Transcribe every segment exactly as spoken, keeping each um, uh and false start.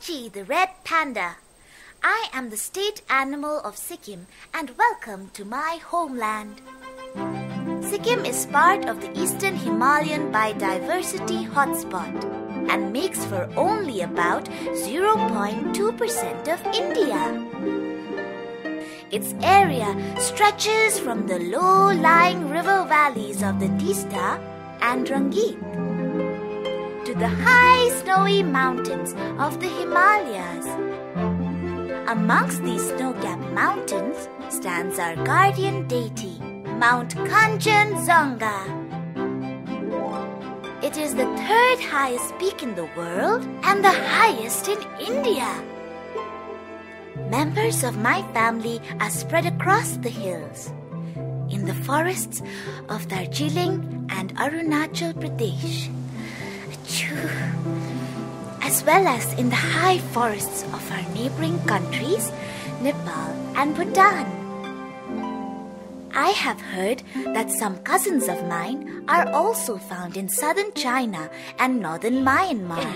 Pokchi the Red Panda. I am the state animal of Sikkim and welcome to my homeland. Sikkim is part of the Indian Himalayan biodiversity hotspot and makes for only about zero point two percent of India. Its area stretches from the low-lying river valleys of the Tista and Rangit to the high snowy mountains of the Himalayas. Amongst these snow-capped mountains stands our guardian deity, Mount Kanchenjunga. It is the third highest peak in the world and the highest in India. Members of my family are spread across the hills, in the forests of Darjeeling and Arunachal Pradesh, as well as in the high forests of our neighboring countries, Nepal and Bhutan. I have heard that some cousins of mine are also found in southern China and northern Myanmar.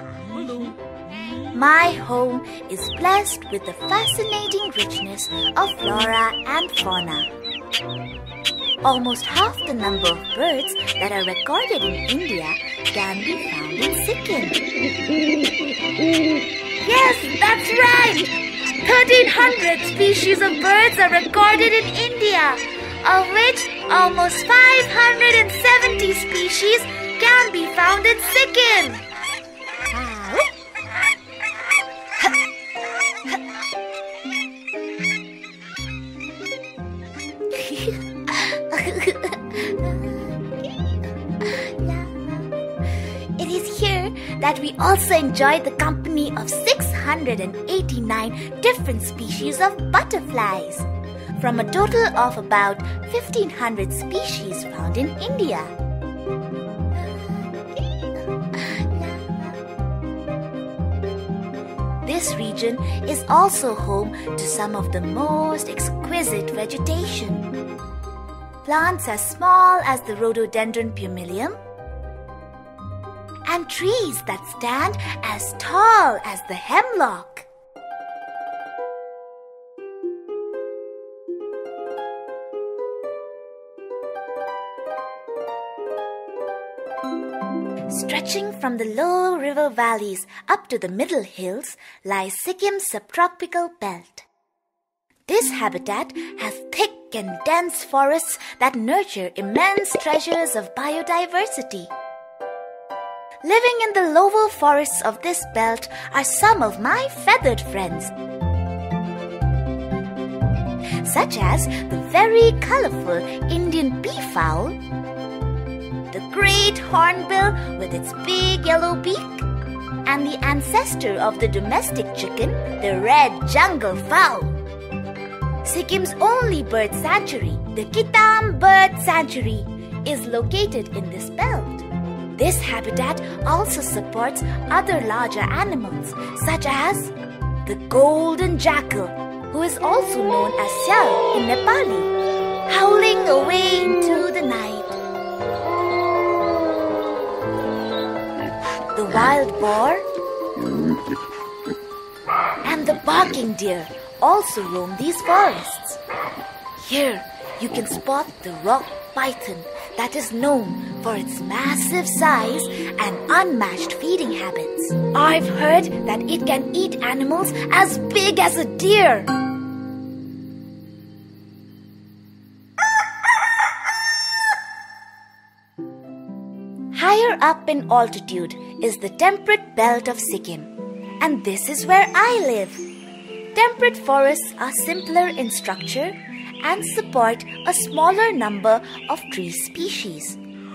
My home is blessed with the fascinating richness of flora and fauna. Almost half the number of birds that are recorded in India can be found in Sikkim. Yes, that's right! thirteen hundred species of birds are recorded in India, of which almost five hundred seventy species can be found in Sikkim. It is here that we also enjoy the company of six hundred eighty-nine different species of butterflies, from a total of about fifteen hundred species found in India. This region is also home to some of the most exquisite vegetation. Plants as small as the rhododendron pumilium, and trees that stand as tall as the hemlock. Stretching from the low river valleys up to the middle hills lies Sikkim's subtropical belt. This habitat has thick and dense forests that nurture immense treasures of biodiversity. Living in the lower forests of this belt are some of my feathered friends, such as the very colorful Indian peafowl, the great hornbill with its big yellow beak, and the ancestor of the domestic chicken, the red jungle fowl. Sikkim's only bird sanctuary, the Kitam Bird Sanctuary, is located in this belt. This habitat also supports other larger animals, such as the golden jackal, who is also known as Syal in Nepali, howling away into the night. The wild boar and the barking deer also roam these forests. Here you can spot the rock python that is known for its massive size and unmatched feeding habits. I've heard that it can eat animals as big as a deer. Higher up in altitude is the temperate belt of Sikkim, and this is where I live. Temperate forests are simpler in structure and support a smaller number of tree species.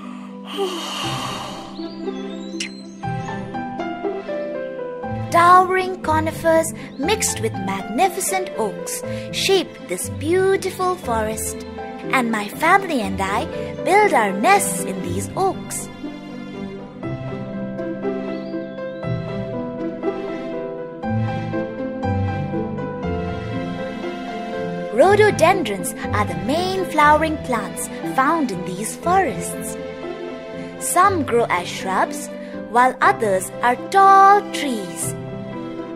Towering conifers mixed with magnificent oaks shape this beautiful forest, and my family and I build our nests in these oaks. Rhododendrons are the main flowering plants found in these forests. Some grow as shrubs, while others are tall trees.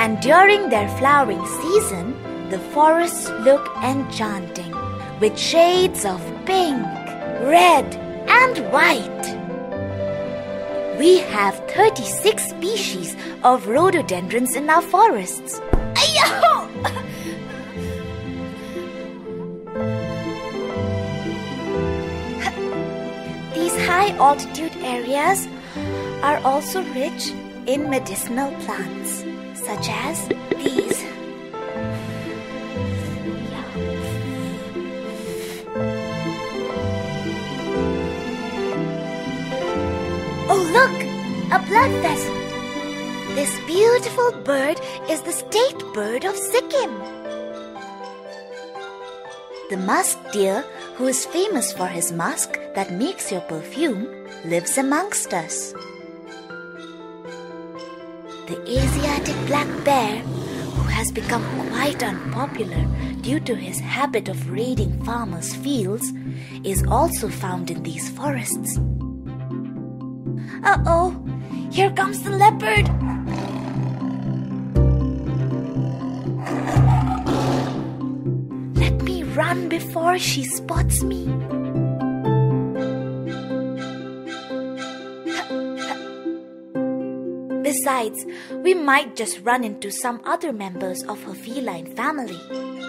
And during their flowering season, the forests look enchanting with shades of pink, red, and white. We have thirty-six species of rhododendrons in our forests. Ayaw! These high-altitude areas are also rich in medicinal plants, such as these. Oh look! A blood pheasant! This beautiful bird is the state bird of Sikkim. The musk deer, who is famous for his musk that makes your perfume, lives amongst us. The Asiatic black bear, who has become quite unpopular due to his habit of raiding farmers' fields, is also found in these forests. Uh-oh, here comes the leopard. Let me run before she spots me. Besides, we might just run into some other members of her feline family.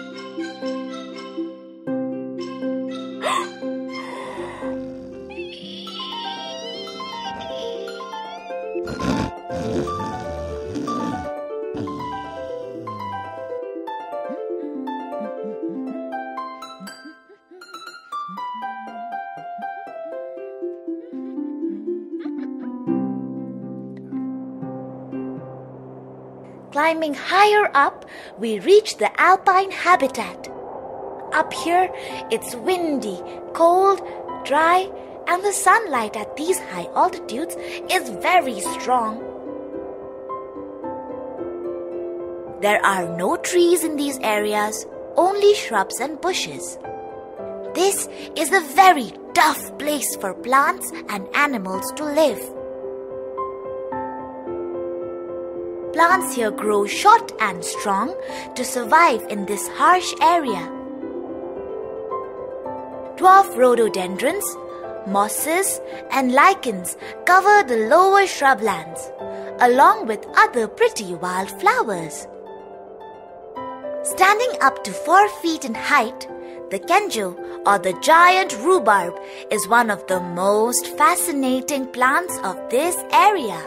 Climbing higher up, we reach the Alpine habitat. Up here, it's windy, cold, dry, and the sunlight at these high altitudes is very strong. There are no trees in these areas, only shrubs and bushes. This is a very tough place for plants and animals to live. Plants here grow short and strong to survive in this harsh area. Dwarf rhododendrons, mosses, and lichens cover the lower shrublands, along with other pretty wildflowers. Standing up to four feet in height, the kenjo, or the giant rhubarb, is one of the most fascinating plants of this area.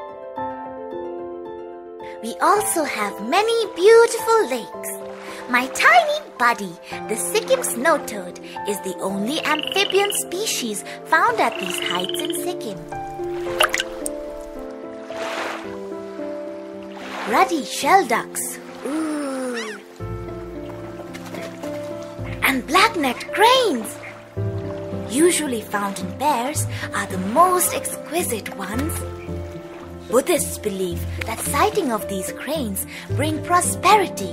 We also have many beautiful lakes. My tiny buddy, the Sikkim snow toad, is the only amphibian species found at these heights in Sikkim. Ruddy shell ducks. Ooh. And black-necked cranes. Usually found in pairs, are the most exquisite ones. Buddhists believe that sighting of these cranes bring prosperity.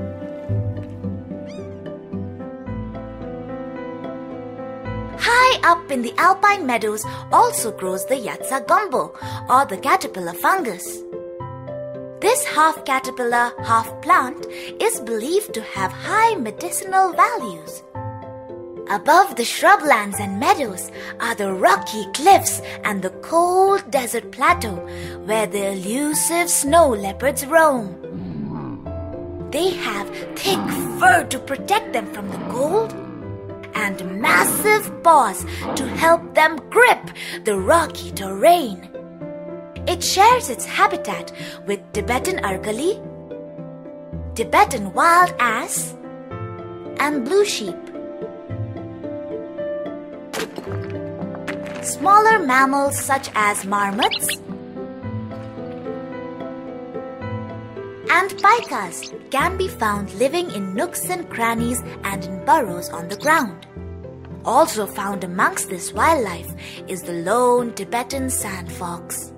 High up in the alpine meadows also grows the yatsa gumbo, or the caterpillar fungus. This half caterpillar, half plant is believed to have high medicinal values. Above the shrublands and meadows are the rocky cliffs and the cold desert plateau where the elusive snow leopards roam. They have thick fur to protect them from the cold and massive paws to help them grip the rocky terrain. It shares its habitat with Tibetan argali, Tibetan wild ass, and blue sheep. Smaller mammals such as marmots and pikas can be found living in nooks and crannies and in burrows on the ground. Also found amongst this wildlife is the lone Tibetan sand fox.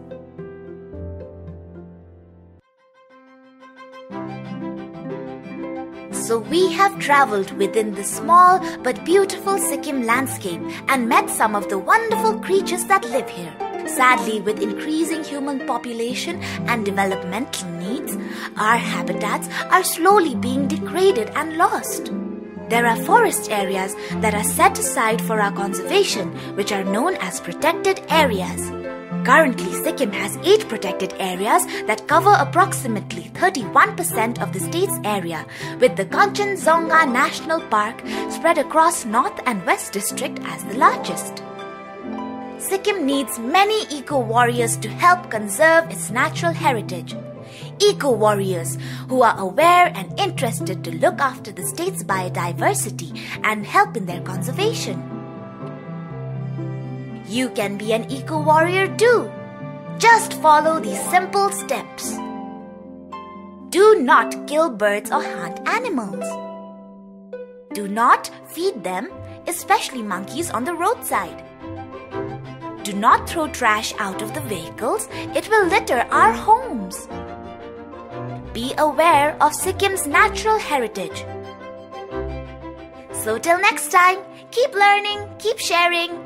So we have traveled within the small but beautiful Sikkim landscape and met some of the wonderful creatures that live here. Sadly, with increasing human population and developmental needs, our habitats are slowly being degraded and lost. There are forest areas that are set aside for our conservation, which are known as protected areas. Currently, Sikkim has eight protected areas that cover approximately thirty-one percent of the state's area, with the Kanchenjunga National Park spread across North and West District as the largest. Sikkim needs many eco-warriors to help conserve its natural heritage. Eco-warriors who are aware and interested to look after the state's biodiversity and help in their conservation. You can be an eco-warrior too. Just follow these simple steps. Do not kill birds or hunt animals. Do not feed them, especially monkeys on the roadside. Do not throw trash out of the vehicles. It will litter our homes. Be aware of Sikkim's natural heritage. So till next time, keep learning, keep sharing,